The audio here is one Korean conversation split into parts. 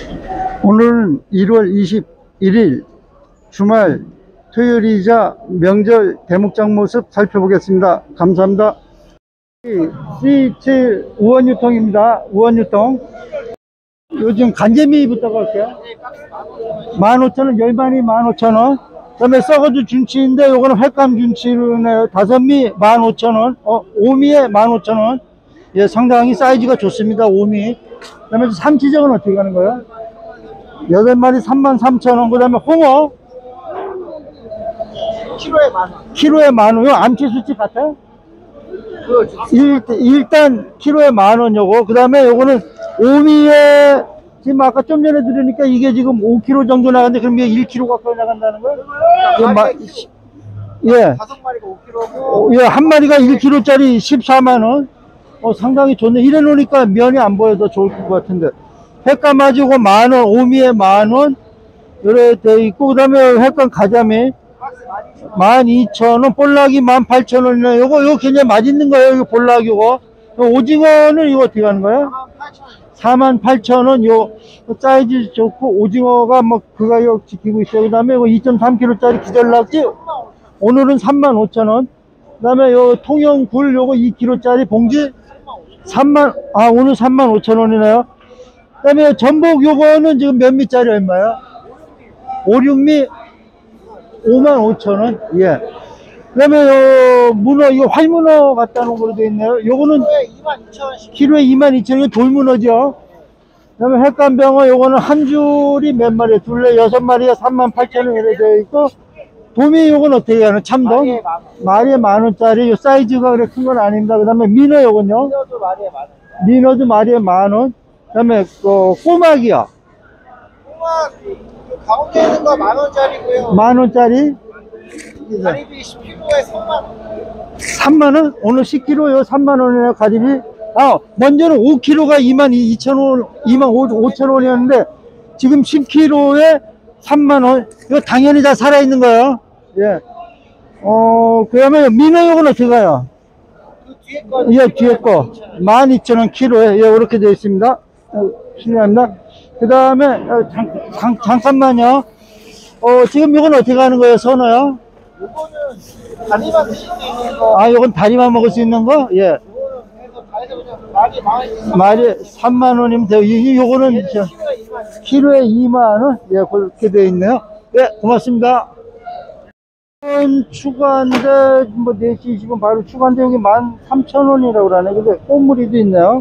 오늘은 1월 21일 주말 토요일이자 명절 대목장 모습 살펴보겠습니다. 감사합니다. C7 우원유통입니다. 우원유통. 요즘 간재미부터 갈게요. 15,000원, 10마리 15,000원. 그 다음에 썩어도 준치인데 요거는 횟감 준치로네요. 5미 15,000원. 오미에 15,000원. 예, 상당히 사이즈가 좋습니다. 오미. 그 다음에 삼치적은 어떻게 가는 거예요? 8마리 33,000원. 그 다음에 홍어 키로에 10,000원. 키로에 10,000원. 요 암치 수치 같아요? 일단 키로에 10,000원 요거. 그 다음에 요거는 오미에 지금 아까 좀 전에 들으니까 이게 지금 5kg 정도 나갔는데 그럼 이게 1kg 가까이 나간다는 거예요? 예. 5마리가 5kg고. 예, 한 마리가 1kg짜리 14만원. 상당히 좋네. 이래 놓으니까 면이 안 보여도 좋을 것 같은데. 횟감 가지고 10,000원, 오미에 10,000원. 이래 돼 있고, 그 다음에 횟감 가자미 12,000원, 볼락이 18,000원이네. 요거 굉장히 맛있는 거예요. 이거 볼락 요거. 오징어는 이거 어떻게 하는 거예요? 48,000원. 요 사이즈 좋고, 오징어가 뭐 그 가격 지키고 있어요. 그 다음에 이거 2.3kg짜리 기절락지 오늘은 35,000원. 그 다음에 요 통영 굴 요거 2kg짜리 봉지 오늘 35,000원이네요. 그 다음에 전복 요거는 지금 몇 미짜리 얼마야? 5, 6미 55,000원. 예. 그 다음에 요 문어, 이거 활문어 갖다 놓은 걸로 되어 있네요. 요거는 22,000원씩. 키로에 22,000원. 돌문어죠. 그 다음에 횟감병어 요거는 한 줄이 몇 마리? 둘레 6마리에 38,000원 이렇게 되어 있고, 도미 요건 어떻게 하는? 참돔? 마리에 10,000원짜리. 요 사이즈가 그래 큰 건 아닙니다. 그 다음에 민어 요건요? 민어도 마리에 10,000원. 민어도 마리에 10,000원. 그 다음에 꼬막이요? 꼬막 그 가운데 있는 거 10,000원짜리고요. 10,000원짜리? 가리비 10kg에 3만원. 3만원? 오늘 10kg요 3만원이에요 가리비. 먼저는 5kg가 22,000원 25,000원이었는데 지금 10kg에 3만원. 이거 당연히 다 살아있는 거예요. 예. 그 다음에 민어 요건 어떻게 가요? 그 뒤에 거. 예, 뒤에 거 12,000원 키로에. 예, 이렇게 되어 있습니다. 실례합니다. 그 다음에 잠깐만요. 지금 이건 어떻게 하는 거예요? 선어요? 요거는 다리만 드실 수 있는 거. 요건 다리만 먹을 수 있는 거? 예. 요거는 해서 다 해서 그냥 마리 10,000원. 말이 3만원이면 돼요. 요거는 키로에 2만원. 예, 그렇게 되어 있네요. 예, 고맙습니다. 추가인데, 뭐, 4시 20분 바로 추가인데, 여기 13,000원이라고 그러네. 근데 꼬물이도 있네요.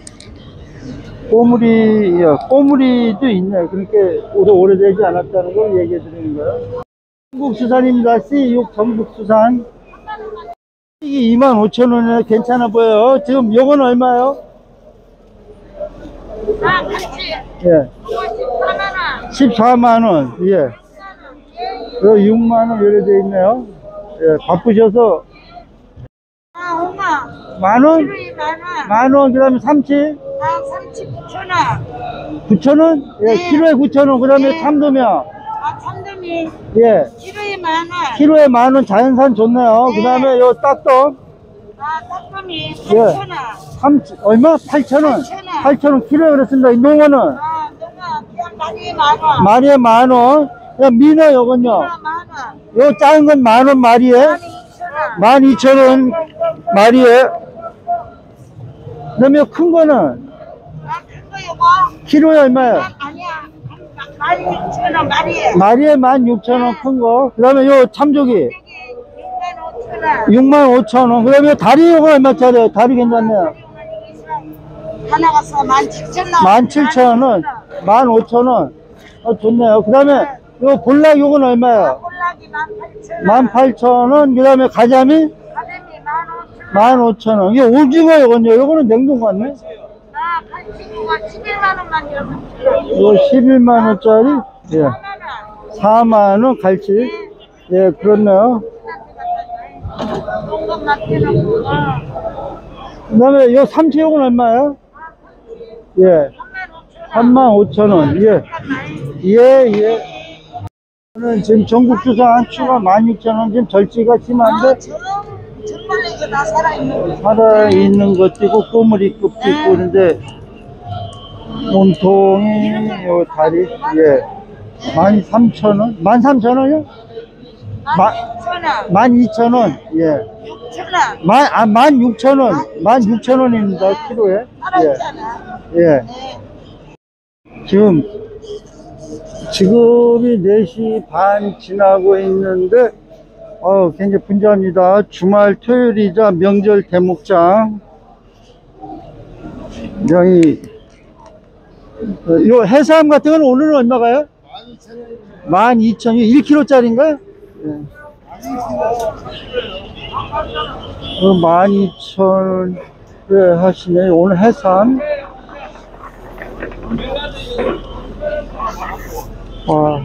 꼬물이도 있네요. 그렇게 오래되지 않았다는 걸 얘기해 드리는 거예요. 전북수산입니다. C6 전북수산. 이게 25,000원이나 괜찮아 보여요. 지금 요건 얼마요? 같이. 예. 14만원. 예. 6만원 이래 돼 있네요. 예, 바쁘셔서. 홍어. 만원? 키로에 10,000원. 만원. 그 다음에 삼치? 삼치 9,000원. 9,000원? 예, 네. 키로에 9,000원. 그 다음에 네. 참돔이요? 참돔이 예. 키로에 10,000원. 키로에 10,000원. 자연산 좋네요. 네. 그 다음에 요 딱돔? 딱돔이 예. 8,000원. 얼마? 8,000원. 8,000원. 8,000원 키로에 그렇습니다. 이 농어는? 농어 그냥 마리에 10,000원. 마리에 10,000원. 민어 요건요? 10,000원. 요 작은 건 10,000원 마리에? 12,000원. 12,000원 마리에. 그 다음에 큰 거는? 큰거 요거. 키로에 얼마예요? 아니야. 16,000원 마리에. 마리에 16,000원 큰 거. 그 다음에 요 참조기 65,000원. 65,000원. 그 다음에 다리 요거 얼마짜리예요? 다리 괜찮네요. 하나가 17,000원. 17,000원. 15,000원. 좋네요. 그 다음에 요 볼락 요건 얼마예요? 꼴락이 18,000원. 18,000원. 그 다음에 가자미 가자미 15,000원. 15,000원. 이게 오징어 요건요. 요거는 냉동 같네. 팔찌구가 11만원만 이러면 요 11만원짜리. 예. 4만원 갈치. 예, 그렇네요. 그 다음에 요 삼치 요건 얼마예요? 예. 35,000원. 예. 예. 저는 지금 전국수산 추가 16,000원. 지금 절지가 심한데. 정말 이게 다 살아있는 거. 살아있는 것도 있고, 꼬물이 급도 있고, 그런데, 몸통이 요 다리, 예. 13,000원? 13,000원이요? 12,000원, 예. 16,000원. 16,000원입니다, 키로에. 예. 예. 지금이 4시 반 지나고 있는데, 굉장히 분주합니다. 주말 토요일이자 명절 대목장. 여기, 요 해삼 같은 건 오늘은 얼마가요? 12,000원. 1kg짜리인가요? 예. 12,000원 하시네. 오늘 해삼. 와.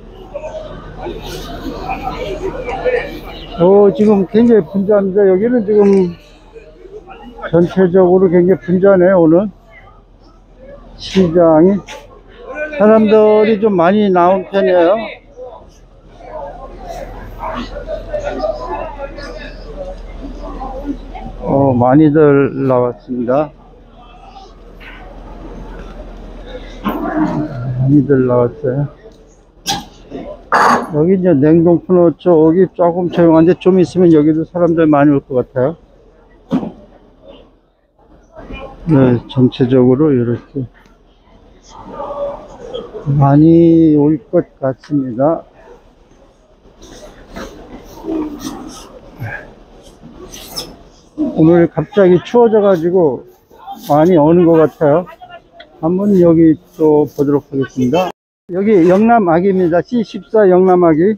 지금 굉장히 분주합니다. 여기는 지금 전체적으로 굉장히 분주하네요, 오늘. 시장이. 사람들이 좀 많이 나온 편이에요. 많이들 나왔습니다. 많이들 나왔어요. 여기 이제 냉동 프로 쪽이 조금 조용한데 좀 있으면 여기도 사람들 많이 올 것 같아요. 네, 전체적으로 이렇게 많이 올 것 같습니다. 오늘 갑자기 추워져 가지고 많이 오는 것 같아요. 한번 여기 또 보도록 하겠습니다. 여기 영남아기입니다. C14 영남아기.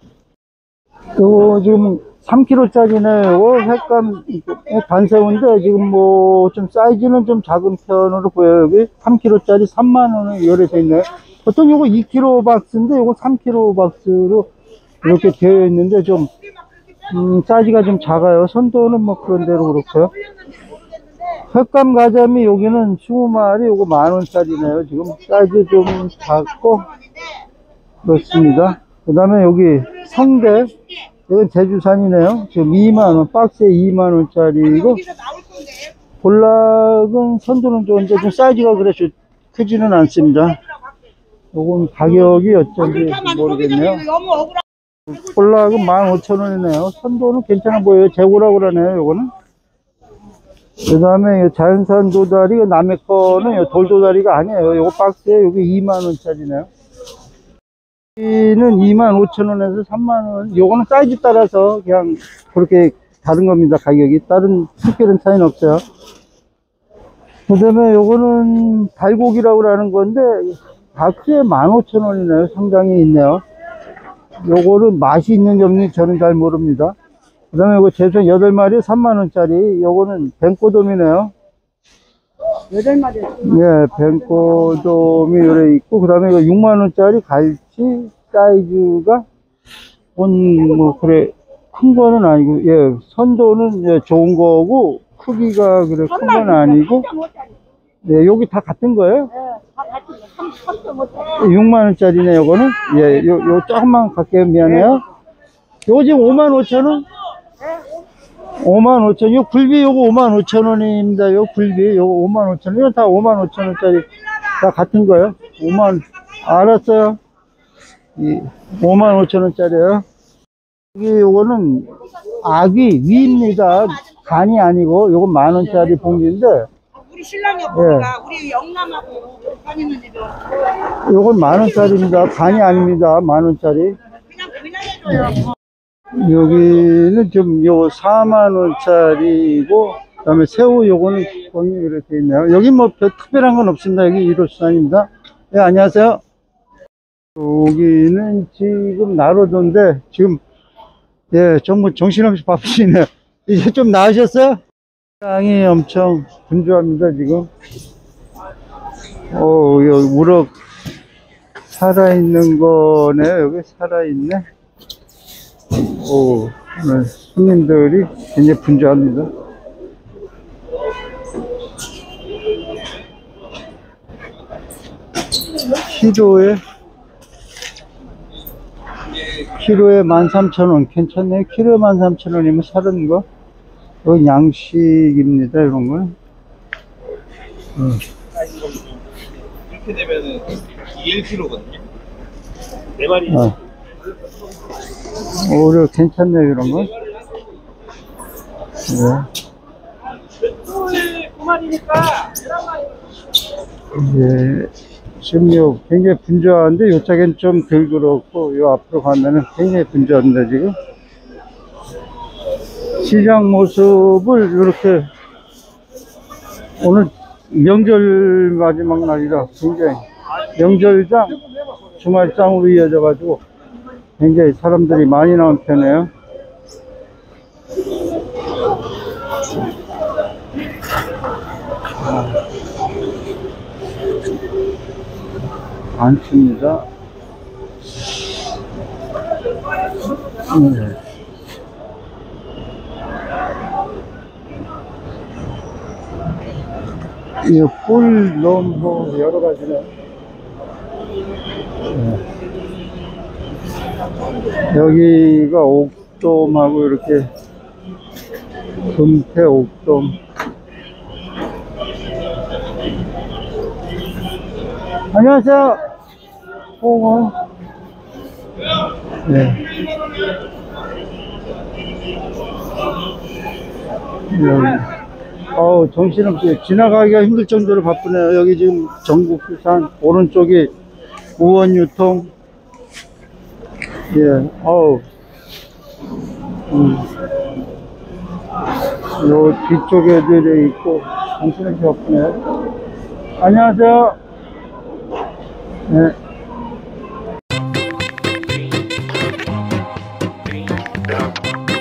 요거 지금 3kg짜리네요. 요거 색감 반새우인데 지금 뭐 좀 사이즈는 좀 작은 편으로 보여요. 여기 3kg짜리 3만원에 요래 돼 있네요. 보통 요거 2kg 박스인데 요거 3kg 박스로 이렇게 되어 있는데 좀 사이즈가 좀 작아요. 선도는 뭐 그런 대로 그렇고요. 횟감 가자미 여기는 20마리 요거 10,000원짜리네요. 지금 사이즈 좀 작고 그렇습니다. 그 다음에 여기 성대, 이건 제주산이네요. 지금 2만원, 박스에 2만원짜리고, 볼락은 선도는 좋은데 좀 사이즈가 그래 크지는 않습니다. 요건 가격이 어쩐지 모르겠네요. 볼락은 15,000원이네요. 선도는 괜찮아 보여요. 재고라고 그러네요, 요거는. 그 다음에 자연산 도다리, 남의 거는 돌도다리가 아니에요. 요거 박스에 여기 2만원짜리네요. 여기는 25,000원에서 3만원. 요거는 사이즈 따라서 그냥 그렇게 다른 겁니다. 가격이. 다른 특별한 차이는 없어요. 그 다음에 요거는 달고기라고 하는 건데, 박스에 15,000원이네요. 상당히 있네요. 요거는 맛이 있는지 없는지 저는 잘 모릅니다. 그 다음에 이거 제수한 8마리에 3만원짜리. 요거는 뱅꼬돔이네요. 8마리에? 예, 뱅꼬돔이 요래 있고, 그 다음에 이거 6만원짜리 갈치 사이즈가, 뭐, 그래, 큰 거는 아니고, 예, 선도는 예, 좋은 거고, 크기가 그래, 큰 건 아니고, 네, 여기 다 같은 거예요? 네, 다 같은 거. 6만원짜리네, 요거는. 예, 요 조금만 갈게요. 미안해요. 요거 지금 55,000원? 55,000원. 요 굴비 요거 55,000원입니다. 요 굴비 요거 55,000원. 이건 다 55,000원짜리 다 같은 거예요. 5만, 알았어요. 55,000원짜리요. 여기 요거는 아기 위입니다. 간이 아니고 요건 10,000원짜리 봉지인데. 우리 신랑이 없으니까 우리 영남하고 다니는 집에 요건 10,000원짜리입니다. 간이 아닙니다. 10,000원짜리. 그냥 해줘요. 여기는 좀 요 40,000원짜리고, 그 다음에 새우 요거는 기본이 이렇게 있네요. 여기 뭐 별 특별한 건 없습니다. 여기 1호수산입니다. 네, 안녕하세요. 여기는 지금 나로도인데, 지금, 예, 정말 정신없이 바쁘시네요. 이제 좀 나으셨어요? 시장이 엄청 분주합니다, 지금. 여기 우럭 살아있는 거네. 여기 살아있네. 오늘 손님들이 굉장히 분주합니다. 키로에 13,000원. 괜찮네요. 키로에 13,000원이면 사는 거. 이건 양식입니다, 이런 건. 이렇게 되면은 이게 1kg거든요. 네 마리. 오히려 괜찮네, 그런 거. 네. 9마리니까. 예, 지금 요 굉장히 분주한데, 요 짝엔 좀 덜 그렇고, 요 앞으로 가면은 굉장히 분주한데, 지금. 시장 모습을 이렇게, 오늘 명절 마지막 날이라 굉장히, 명절장, 주말장으로 이어져가지고, 굉장히 사람들이 많이 나온 편이에요. 많습니다. 네. 이 뿔 너무 여러 가지네. 네. 여기가 옥돔하고 이렇게 금태 옥돔. 안녕하세요. 홍어. 네. 여기. 정신없이 지나가기가 힘들 정도로 바쁘네요. 여기 지금 전국수산, 오른쪽이 우원유통. 예, 요 뒤쪽에 들어 있고, 정신없이 바쁘네요. 안녕하세요. 네.